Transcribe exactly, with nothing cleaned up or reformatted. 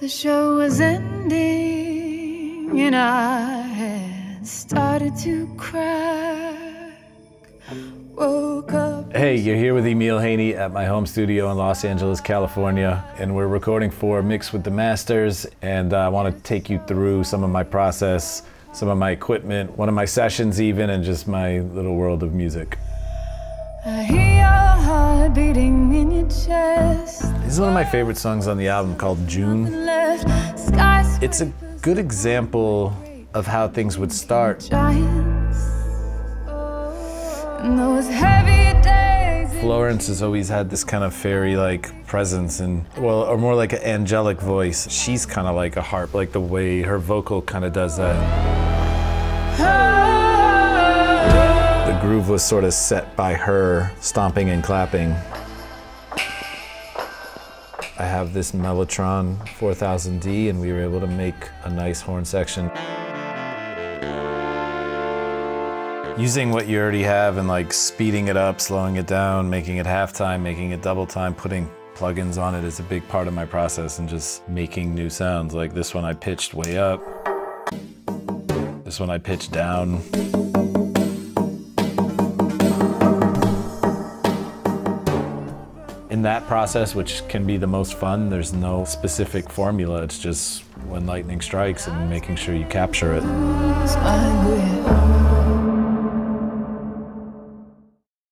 The show was ending and I had started to crack. Woke up. Hey, you're here with Emile Haynie at my home studio in Los Angeles, California, and we're recording for Mix with the Masters, and uh, I want to take you through some of my process, some of my equipment, one of my sessions even, and just my little world of music. I hear your heart beating in your chest. This is one of my favorite songs on the album called June. It's a good example of how things would start. Florence has always had this kind of fairy-like presence and, well, or more like an angelic voice. She's kind of like a harp, like the way her vocal kind of does that. The groove was sort of set by her stomping and clapping. I have this Mellotron four thousand D and we were able to make a nice horn section. Using what you already have and like speeding it up, slowing it down, making it half time, making it double time, putting plugins on it is a big part of my process, and just making new sounds. Like this one I pitched way up. This one I pitched down. In that process, which can be the most fun, there's no specific formula. It's just when lightning strikes and making sure you capture it.